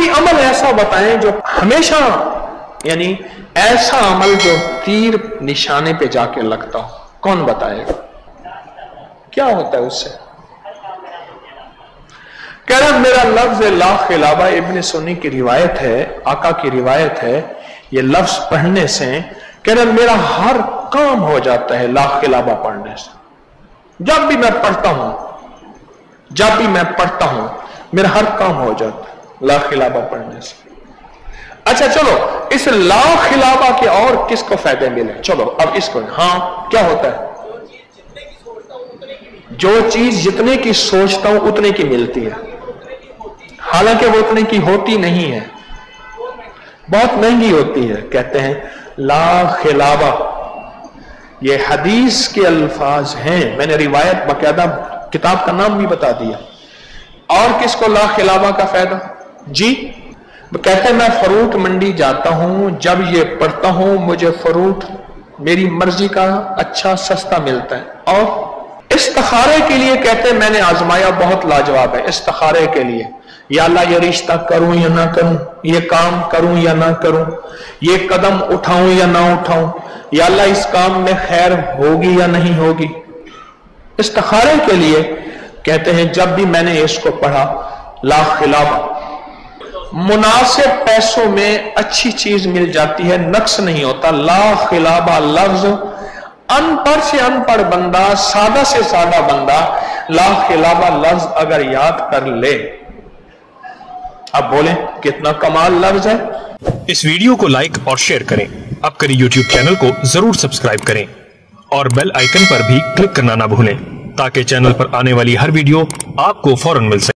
कोई अमल ऐसा बताएं जो हमेशा, यानी ऐसा अमल जो तीर निशाने पे जाके लगता हो, कौन बताएगा? क्या होता है उससे? कह रहा मेरा लफ्ज ला खिलाबा, इब्न सुन्नी की रिवायत है, आका की रिवायत है, ये लफ्ज पढ़ने से कह रहा मेरा हर काम हो जाता है ला खिलाबा पढ़ने से। जब भी मैं पढ़ता हूं मेरा हर काम हो जाता है ला खिलाबा पढ़ने से। अच्छा चलो, इस ला खिलाबा के और किसको फायदे मिले? चलो अब इसको, हाँ क्या होता है? जो चीज जितने की सोचता हूं उतने की मिलती है, हालांकि वो उतने की होती नहीं है, बहुत महंगी होती है। कहते हैं ला खिलाबा, ये हदीस के अल्फाज हैं, मैंने रिवायत बाकायदा किताब का नाम भी बता दिया। और किसको ला खिलाबा का फायदा? जी कहते हैं मैं फ्रूट मंडी जाता हूं, जब ये पढ़ता हूं मुझे फ्रूट मेरी मर्जी का अच्छा सस्ता मिलता है। और इस्तिखारे के लिए कहते हैं मैंने आजमाया, बहुत लाजवाब है इस्तिखारे के लिए। या अल्लाह ये रिश्ता करूं या ना करूं, ये काम करूं या ना करूं, ये कदम उठाऊं या ना उठाऊं, या अल्लाह इस काम में खैर होगी या नहीं होगी। इस्तिखारे के लिए कहते हैं जब भी मैंने इसको पढ़ा ला खिलाबा, मुनासिब पैसों में अच्छी चीज मिल जाती है, नक्स नहीं होता। ला खिलाबा लफ्ज अनपढ़ से अनपढ़ बंदा, सादा से सादा बंदा ला खिलाबा लफ्ज अगर याद कर ले, अब बोलें कितना कमाल लफ्ज है। इस वीडियो को लाइक और शेयर करें, अब करें यूट्यूब चैनल को जरूर सब्सक्राइब करें और बेल आइकन पर भी क्लिक करना ना भूलें ताकि चैनल पर आने वाली हर वीडियो आपको फौरन मिल सके।